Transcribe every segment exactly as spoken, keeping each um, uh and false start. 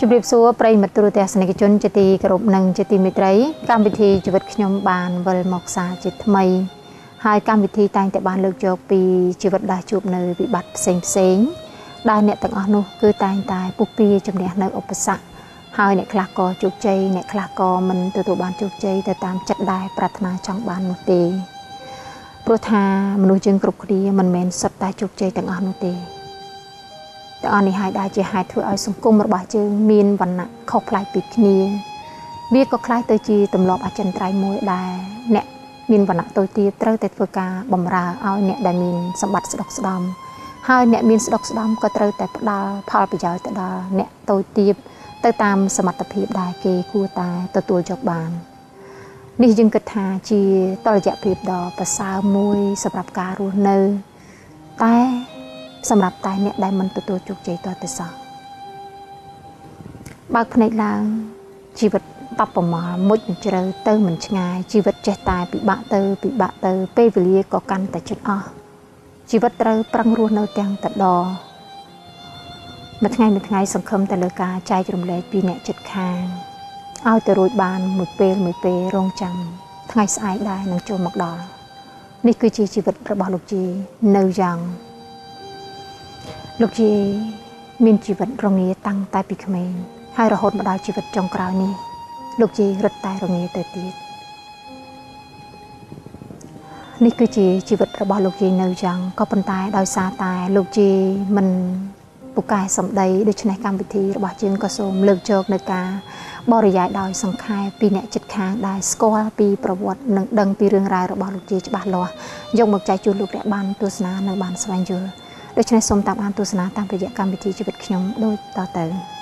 ជម្រាបសួរប្រិយមិត្តទូរទស្សនិកជនជាទីគោរពនិងជាទីមេត្រីកម្មវិធីជីវិតខ្ញុំបានវិលមកសារជាថ្មីហើយកម្មវិធីតែងតែបានលើកយកពីជីវិតដែលជួបនៅវិបត្តិផ្សេងផ្សេងដែលអ្នកទាំងអស់នោះគឺតែងតែពុះពៀជំនះនៅឧបសគ្គហើយអ្នកខ្លះក៏ជោគជ័យអ្នកខ្លះក៏មិនទទួលបានជោគជ័យទៅតាមចិត្តដែលប្រាថ្នាចង់បាននោះទេព្រោះថាមនុស្សយើងគ្រប់គ្នាមិនមែនសុទ្ធតែជោគជ័យទាំងអស់នោះទេទាំងអស់នេះហើយដែលជាហេតុធ្វើឲ្យសង្គមរបស់យើងមានវណ្ណៈខុសប្លែកពីគ្នាវាក៏คล้ายទៅជាទម្លាប់អចិន្ត្រៃយ៍មួយដែលអ្នកមានវណ្ណៈតូចទាបត្រូវតែធ្វើការបម្រើឲ្យអ្នកដែលមានសម្បត្តិស្ដុកស្ដំហើយអ្នកមានស្ដុកស្ដំក៏ត្រូវតែផ្ដល់ផលប្រយោជន៍ទៅដល់អ្នកតូចទាបទៅតាមសមត្ថភាពដែលគេគួរតែទទួលយកបាននេះយើងគិតថាជាតលយៈភាពដ៏ប្រសើរមួយសម្រាប់ការរស់នៅតែសម្រាប់តែអ្នកដែលមិនទទួលជោគជ័យតទៅសោះបើកភ្នែកឡើងជីវិតតបប្រមល់មុជជ្រៅទៅមិនឆ្ងាយជីវិតចេះតែពិបាកទៅពិបាកទៅពេលវេលាក៏កាន់តែជិតអស់ជីវិតត្រូវប្រឹងរស់នៅទាំងតដមួយថ្ងៃមួយថ្ងៃសង្ឃឹមតែលើការចែករំលែកពីអ្នកជិតខាងឲ្យទៅរួចបានមួយពេលមួយពេលរងចាំថ្ងៃស្អែកដែរនឹងចូលមកដល់នេះគឺជាជីវិតរបស់លោកជីនៅយ៉ាងលោកជីមានជីវិតរងាតាំងតែពីក្មេងហើយរហូតមកដល់ជីវិតចុងក្រោយនេះលោកជីរឹតតែរងាទៅទៀតនេះគឺជាជីវិតរបស់លោកជីនៅយ៉ាងក៏ប៉ុន្តែដោយសារតែលោកជីមិនពូកែសម្ដីដូច្នេះកម្មវិធីរបស់យើងក៏សូមលើកយកនៅការបរិយាយដោយសង្ខេបពីអ្នកចិត្តខាងដែលស្គាល់ពីប្រវត្តិនិងដឹងពីរឿងរ៉ាវរបស់លោកជីច្បាស់លាស់យកមកចែកជូនលោកអ្នកបានទស្សនានិងបានស្វែងយល់ដូច្នេះសូមតាមដានទស្សនាតាមរយៈកម្មវិធីជីវិតខ្ញុំដូចតទៅ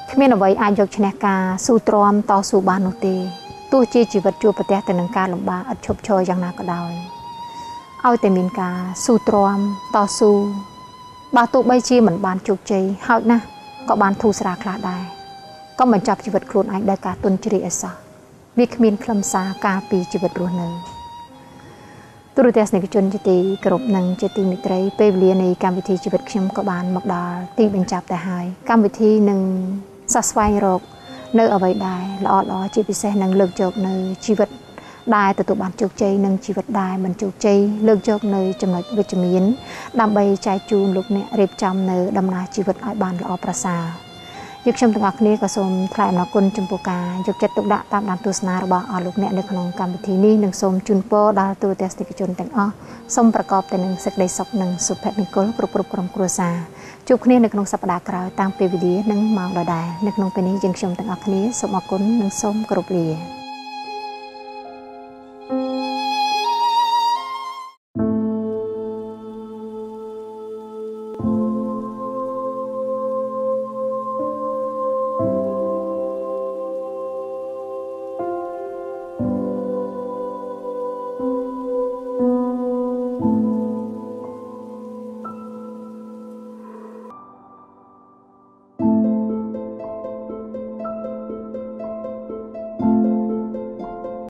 គ្មានអ្វីអាចយកឈ្នះការស៊ូទ្រាំតស៊ូបាននោះទេទោះជាជីវិតជួបប្រទះទៅនឹងការលំបាកឥតឈប់ឈរយ៉ាងណាក៏ដោយឲ្យតែមានការស៊ូទ្រាំតស៊ូបើទោះបីជាមិនបានជោគជ័យហើយណាស់ក៏បានធូរស្រាលខ្លះដែរកុំបញ្ចប់ជីវិតខ្លួនឯងដោយការទន់ជ្រាយឲ្យសោះវាគ្មានខ្លឹមសារការពីជីវិតរស់នៅទូរទស្សនិកជនជាទីគោរពនិងជាទីមេត្រីពេលវេលានៃកម្មវិធីជីវិតខ្ញុំក៏បានមកដល់ទីបញ្ចប់ទៅហើយកម្មវិធីនឹងសស្វែងរកនៅអ្វីដែរល្អល្អជាពិសេសនឹងលើកយកនៅជីវិតដែលទទួលបានជោគជ័យនិងជីវិតដែលមិនជោគជ័យលើកយកនៅចំណុចវិជ្ជមានដើម្បីចែកជូនលោកអ្នករៀបចំនៅដំណើរជីវិតឲ្យបានល្អប្រសើរយើងខ្ញុំទាំងអស់គ្នាក៏សូមថ្លែងអំណរគុណចំពោះការយកចិត្តទុកដាក់តាមដានទស្សនារបស់អស់លោកអ្នកនៅក្នុងកម្មវិធីនេះនិងសូមជូនពរដល់ទូរទស្សនិកជនទាំងអស់សូមប្រកបទៅនឹងសេចក្តីសុខនិងសុភមង្គលគ្រប់គ្រប់ក្រុមគ្រួសារជួបគ្នានៅក្នុងសប្តាហ៍ក្រោយតាមពេលវេលានិងម៉ោងដដែលនៅក្នុងពេលនេះយើងខ្ញុំទាំងអស់គ្នាសូមអរគុណនិងសូមគោរពលា